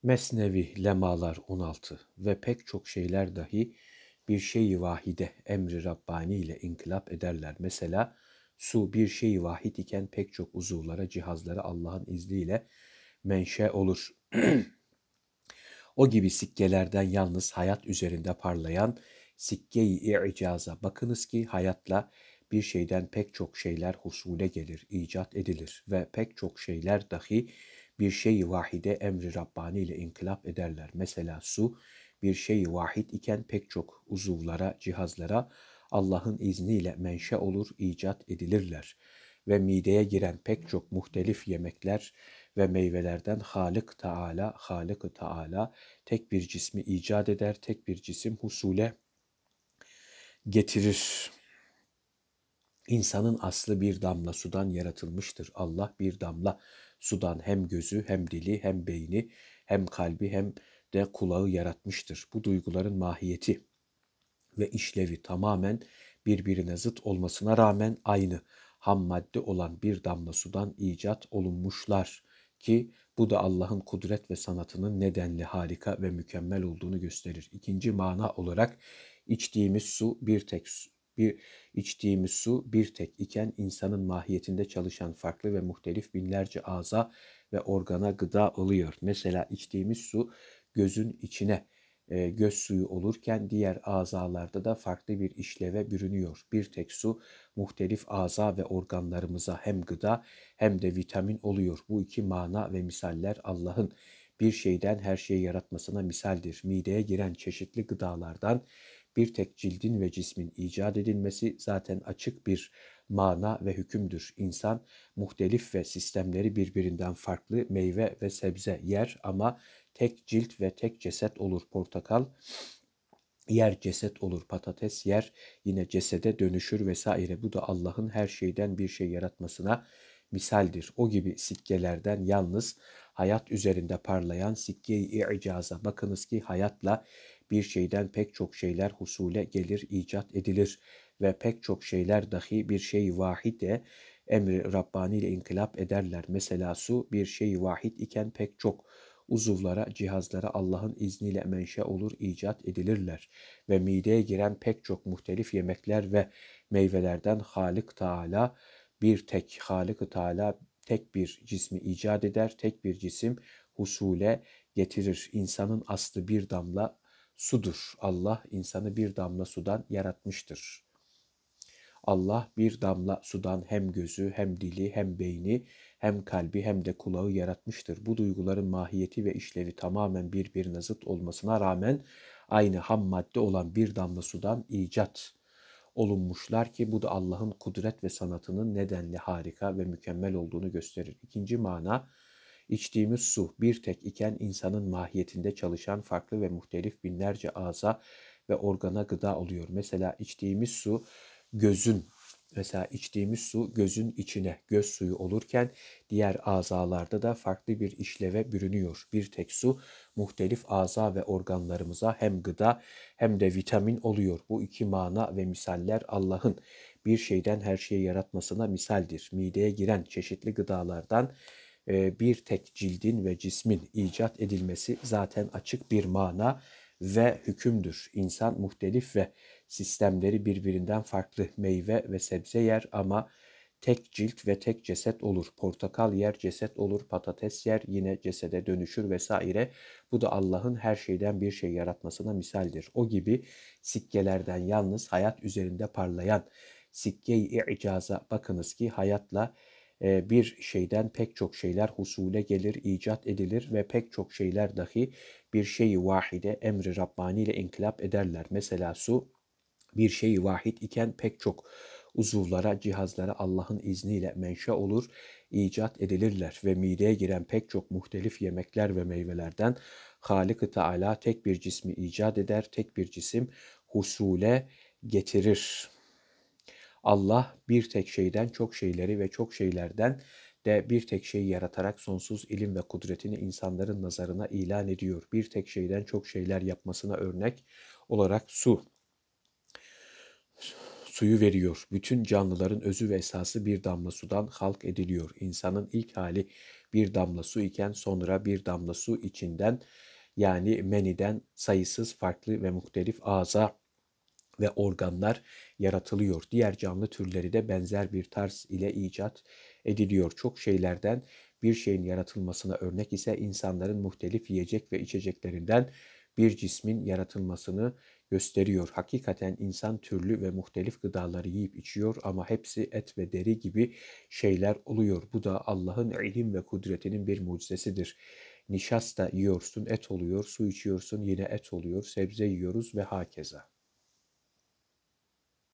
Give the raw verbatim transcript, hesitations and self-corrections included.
Mesnevi Lemalar on altı ve pek çok şeyler dahi bir şey-i vahide emri Rabbani ile inkılap ederler. Mesela su bir şey-i vahid iken pek çok uzuvlara, cihazlara Allah'ın izniyle menşe olur. O gibi sikkelerden yalnız hayat üzerinde parlayan sikke-i i'caza bakınız ki hayatla bir şeyden pek çok şeyler husule gelir, icat edilir ve pek çok şeyler dahi bir şey-i vahide emri Rabbani ile inkılap ederler. Mesela su bir şey-i vahid iken pek çok uzuvlara, cihazlara Allah'ın izniyle menşe olur, icat edilirler. Ve mideye giren pek çok muhtelif yemekler ve meyvelerden Halık Teala, Halık Teala tek bir cismi icat eder, tek bir cisim husule getirir. İnsanın aslı bir damla sudan yaratılmıştır. Allah bir damla sudan hem gözü, hem dili, hem beyni, hem kalbi, hem de kulağı yaratmıştır. Bu duyguların mahiyeti ve işlevi tamamen birbirine zıt olmasına rağmen aynı ham madde olan bir damla sudan icat olunmuşlar ki bu da Allah'ın kudret ve sanatının nedenli harika ve mükemmel olduğunu gösterir. İkinci mana olarak içtiğimiz su bir tek bir içtiğimiz su bir tek iken insanın mahiyetinde çalışan farklı ve muhtelif binlerce ağza ve organa gıda oluyor. Mesela içtiğimiz su gözün içine e, göz suyu olurken diğer azalarda da farklı bir işleve bürünüyor. Bir tek su muhtelif aza ve organlarımıza hem gıda hem de vitamin oluyor. Bu iki mana ve misaller Allah'ın bir şeyden her şeyi yaratmasına misaldir. Mideye giren çeşitli gıdalardan bir tek cildin ve cismin icat edilmesi zaten açık bir mana ve hükümdür. İnsan muhtelif ve sistemleri birbirinden farklı meyve ve sebze yer ama tek cilt ve tek ceset olur. Portakal yer, ceset olur. Patates yer, yine cesede dönüşür vesaire. Bu da Allah'ın her şeyden bir şey yaratmasına misaldir. O gibi sikkelerden yalnız hayat üzerinde parlayan sikke-i i'caza bakınız ki hayatla bir şeyden pek çok şeyler husule gelir, icat edilir ve pek çok şeyler dahi bir şey vahide emri Rabbani ile inkılap ederler. Mesela su bir şey vahid iken pek çok uzuvlara, cihazlara Allah'ın izniyle menşe olur, icat edilirler. Ve mideye giren pek çok muhtelif yemekler ve meyvelerden Halık Teala bir tek, Halık Teala tek bir cismi icat eder, tek bir cisim husule getirir. İnsanın aslı bir damla sudur. Allah insanı bir damla sudan yaratmıştır. Allah bir damla sudan hem gözü, hem dili, hem beyni, hem kalbi, hem de kulağı yaratmıştır. Bu duyguların mahiyeti ve işlevi tamamen birbirine zıt olmasına rağmen aynı ham madde olan bir damla sudan icat olunmuşlar ki bu da Allah'ın kudret ve sanatının nedenli harika ve mükemmel olduğunu gösterir. İkinci mana, içtiğimiz su bir tek iken insanın mahiyetinde çalışan farklı ve muhtelif binlerce ağza ve organa gıda oluyor. Mesela içtiğimiz su gözün Mesela içtiğimiz su gözün içine göz suyu olurken diğer azalarda da farklı bir işleve bürünüyor. Bir tek su muhtelif aza ve organlarımıza hem gıda hem de vitamin oluyor. Bu iki mana ve misaller Allah'ın bir şeyden her şeyi yaratmasına misaldir. Mideye giren çeşitli gıdalardan bir tek cildin ve cismin icat edilmesi zaten açık bir mana ve hükümdür. İnsan muhtelif ve sistemleri birbirinden farklı meyve ve sebze yer ama tek cilt ve tek ceset olur. Portakal yer, ceset olur. Patates yer, yine cesede dönüşür vesaire. Bu da Allah'ın her şeyden bir şey yaratmasına misaldir. O gibi sikkelerden yalnız hayat üzerinde parlayan sikke-i i'caza bakınız ki hayatla bir şeyden pek çok şeyler husule gelir, icat edilir ve pek çok şeyler dahi bir şey-i vahide emri Rabbani ile inkılap ederler. Mesela su bir şey vahid iken pek çok uzuvlara, cihazlara Allah'ın izniyle menşe olur, icat edilirler ve mideye giren pek çok muhtelif yemekler ve meyvelerden Halık-ı Teala tek bir cismi icat eder, tek bir cisim husule getirir. Allah bir tek şeyden çok şeyleri ve çok şeylerden de bir tek şeyi yaratarak sonsuz ilim ve kudretini insanların nazarına ilan ediyor. Bir tek şeyden çok şeyler yapmasına örnek olarak su suyu veriyor. Bütün canlıların özü ve esası bir damla sudan halk ediliyor. İnsanın ilk hali bir damla su iken sonra bir damla su içinden yani meniden sayısız farklı ve muhtelif ağza ve organlar yaratılıyor. Diğer canlı türleri de benzer bir tarz ile icat ediliyor. Çok şeylerden bir şeyin yaratılmasına örnek ise insanların muhtelif yiyecek ve içeceklerinden bir cismin yaratılmasını gösteriyor. Hakikaten insan türlü ve muhtelif gıdaları yiyip içiyor ama hepsi et ve deri gibi şeyler oluyor. Bu da Allah'ın ilim ve kudretinin bir mucizesidir. Nişasta yiyorsun, et oluyor, su içiyorsun, yine et oluyor, sebze yiyoruz ve hakeza.